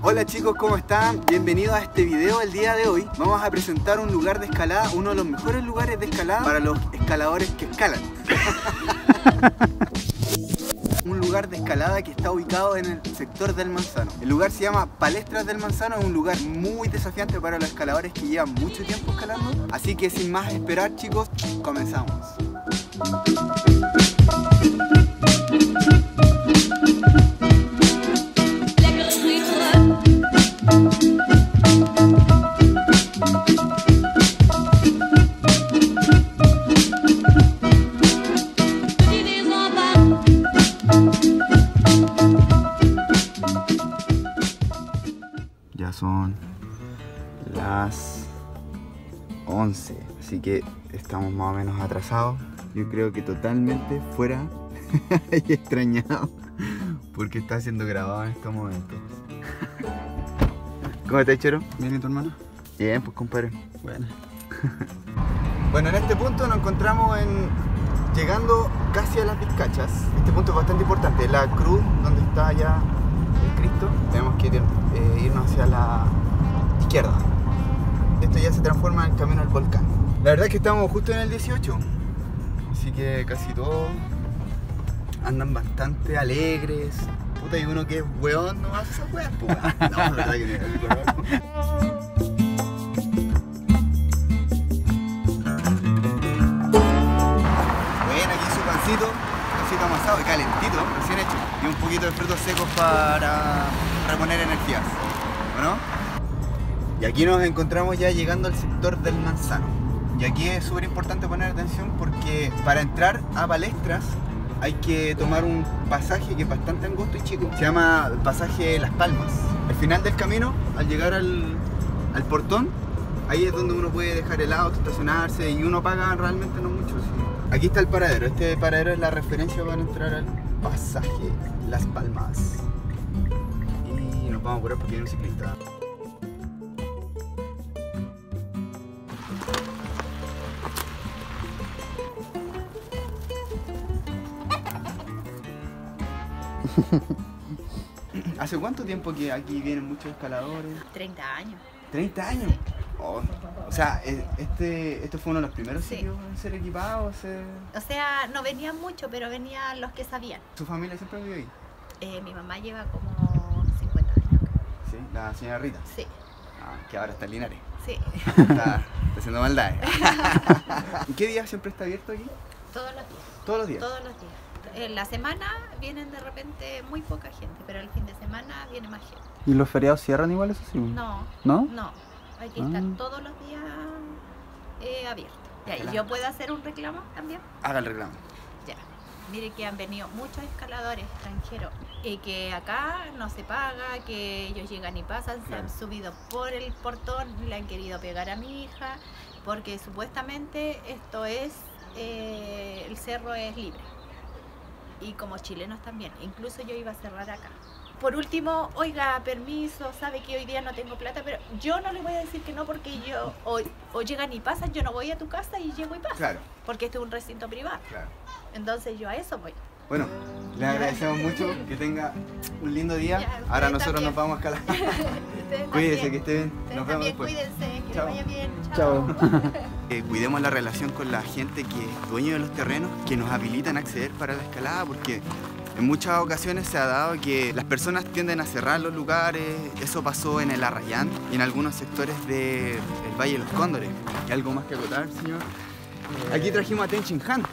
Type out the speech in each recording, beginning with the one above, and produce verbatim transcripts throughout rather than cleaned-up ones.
Hola chicos, ¿cómo están? Bienvenidos a este video. El día de hoy vamos a presentar un lugar de escalada, uno de los mejores lugares de escalada para los escaladores que escalan. Un lugar de escalada que está ubicado en el sector del Manzano. El lugar se llama Palestras del Manzano, es un lugar muy desafiante para los escaladores que llevan mucho tiempo escalando. Así que sin más esperar chicos, comenzamos. Ya son las once, así que estamos más o menos atrasados. Yo creo que totalmente fuera y extrañado porque está siendo grabado en estos momentos. ¿Cómo estás, Chero? Bien, ¿y tu hermano? Bien, pues compadre. Bueno. Bueno, en este punto nos encontramos en llegando casi a las Vizcachas. Este punto es bastante importante, la cruz donde está allá el Cristo. Tenemos que ir, eh, irnos hacia la izquierda. Esto ya se transforma en el camino al volcán. La verdad es que estamos justo en el dieciocho, así que casi todos andan bastante alegres. Puta, y uno que es weón no hace esa weá, pues. No, la verdad que no. Pancito amasado y calentito, recién hecho, y un poquito de frutos secos para reponer energías, ¿no? Y aquí nos encontramos ya llegando al sector del Manzano. Y aquí es súper importante poner atención porque para entrar a Palestras hay que tomar un pasaje que es bastante angosto y chico. Se llama pasaje Las Palmas. Al final del camino, al llegar al, al portón, ahí es donde uno puede dejar el auto, estacionarse y uno paga realmente no mucho. ¿Sí? Aquí está el paradero. Este paradero es la referencia para entrar al pasaje Las Palmas. Y nos vamos a apurar porque hay un ciclista. ¿Hace cuánto tiempo que aquí vienen muchos escaladores? treinta años. ¿treinta años? Sí. Oh, o sea, este, ¿esto fue uno de los primeros sí. sitios en ser equipados? Ser... O sea, no venían mucho, pero venían los que sabían. ¿Su familia siempre vive ahí? Eh, mi mamá lleva como cincuenta años. ¿Sí? ¿La señora Rita? Sí. Ah, que ahora está en Linares. Sí. Está, está haciendo maldades. ¿Y qué día siempre está abierto aquí? Todos los días. ¿Todos los días? Todos los días. En la semana vienen de repente muy poca gente, pero el fin de semana viene más gente. ¿Y los feriados cierran igual, eso sí? No. ¿No? No. Hay que ah. estar todos los días eh, abiertos. Ya, ¿y yo puedo hacer un reclamo también? Haga el reclamo. Ya. Mire que han venido muchos escaladores extranjeros y que acá no se paga, que ellos llegan y pasan, se han subido por el portón, le han querido pegar a mi hija, porque supuestamente esto es, eh, el cerro es libre. Y como chilenos también, incluso yo iba a cerrar acá. Por último, oiga, permiso, sabe que hoy día no tengo plata, pero yo no le voy a decir que no porque yo, o, o llegan y pasan, yo no voy a tu casa y llego y paso. Claro. Porque este es un recinto privado. Claro. Entonces yo a eso voy. Bueno, les agradecemos mucho, que tenga un lindo día. Ya, ahora nosotros también. nos vamos a escalar. Ustedes Cuídense, también. que esté bien. Ustedes Nos vemos también, después. cuídense, que Chao. les vaya bien. Chao. Eh, cuidemos la relación con la gente que es dueño de los terrenos, que nos habilitan a acceder para la escalada, porque en muchas ocasiones se ha dado que las personas tienden a cerrar los lugares. Eso pasó en el Arrayán y en algunos sectores del Valle de los Cóndores. ¿Hay algo más que acotar, señor? Aquí trajimos a Ten Shin Han.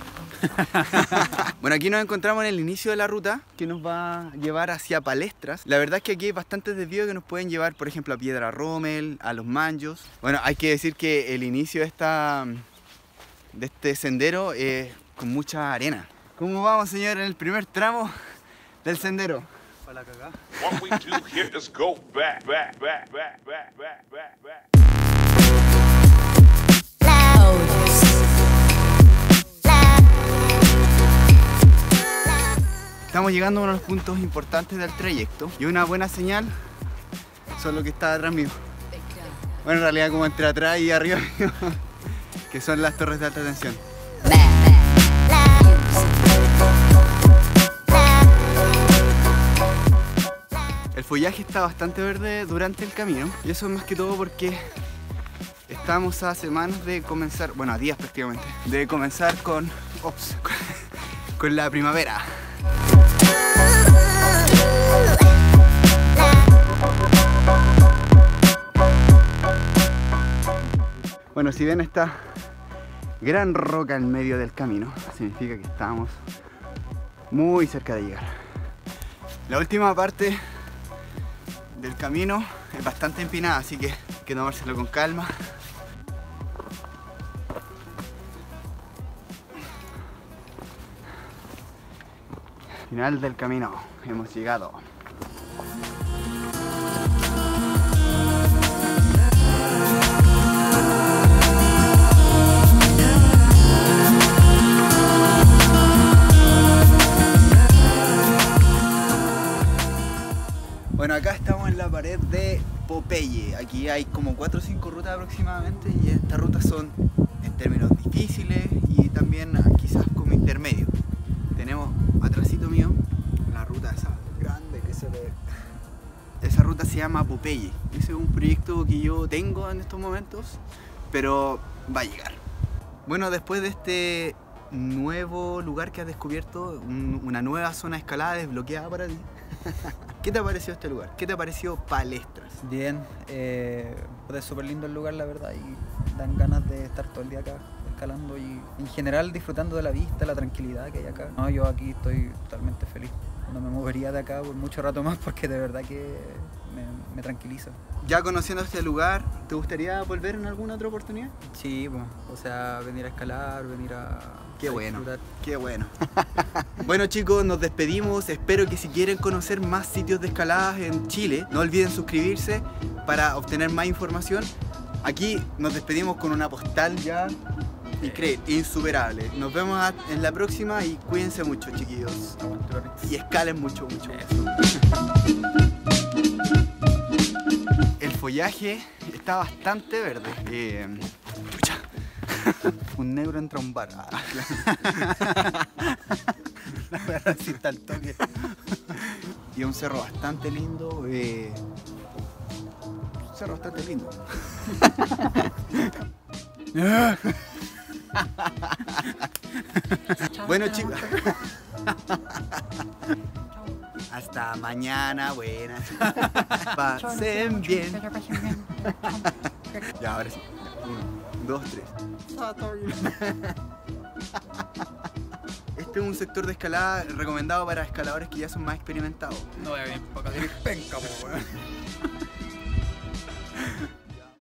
Bueno, aquí nos encontramos en el inicio de la ruta que nos va a llevar hacia Palestras. La verdad es que aquí hay bastantes desvíos que nos pueden llevar, por ejemplo, a Piedra Rommel, a Los Manjos. Bueno, hay que decir que el inicio de, esta, de este sendero es con mucha arena. ¿Cómo vamos, señor, en el primer tramo del sendero? Para la cagada. What we do here is go back, back, back, back, back, back, back, back. Estamos llegando a uno de los puntos importantes del trayecto y una buena señal son lo que está atrás mío. Bueno, en realidad como entre atrás y arriba mío, que son las torres de alta tensión. El follaje está bastante verde durante el camino y eso es más que todo porque estamos a semanas de comenzar, bueno, a días prácticamente, de comenzar con, ops, con la primavera. Bueno, si ven esta gran roca en medio del camino, significa que estamos muy cerca de llegar. La última parte del camino es bastante empinada, así que hay que tomárselo con calma. Final del camino, hemos llegado. Bueno, acá estamos en la pared de Popeye. Aquí hay como cuatro o cinco rutas aproximadamente y estas rutas son en términos difíciles y también quizás como intermedio. Tenemos atrásito mío la ruta esa grande que se ve. Esa ruta se llama Popeye. Ese es un proyecto que yo tengo en estos momentos, pero va a llegar. Bueno, después de este nuevo lugar que has descubierto, un, una nueva zona de escalada desbloqueada para ti, ¿qué te ha parecido este lugar? ¿Qué te ha parecido Palestras? Bien, eh, es súper lindo el lugar, la verdad, y dan ganas de estar todo el día acá escalando y en general disfrutando de la vista, la tranquilidad que hay acá. No, yo aquí estoy totalmente feliz. No me movería de acá por mucho rato más porque de verdad que me, me tranquiliza. Ya conociendo este lugar, ¿te gustaría volver en alguna otra oportunidad? Sí, pues, o sea, venir a escalar, venir a... Qué a bueno, disfrutar. qué bueno. Bueno chicos, nos despedimos. Espero que si quieren conocer más sitios de escaladas en Chile, no olviden suscribirse para obtener más información. Aquí nos despedimos con una postal ya increíble, insuperable. Nos vemos en la próxima y cuídense mucho, chiquillos. Aguante, perrito. Y escalen mucho, mucho. El follaje está bastante verde. Eh, chucha. Un negro entra a un bar. La verdad sí está al toque. Y es un cerro bastante lindo. Eh, un cerro bastante lindo. Bueno chicos. Hasta mañana, buenas. Pasen bien. Ya, ahora sí. Uno, dos, tres. Este es un sector de escalada recomendado para escaladores que ya son más experimentados. No voy a venir para acá, penca, po, weón.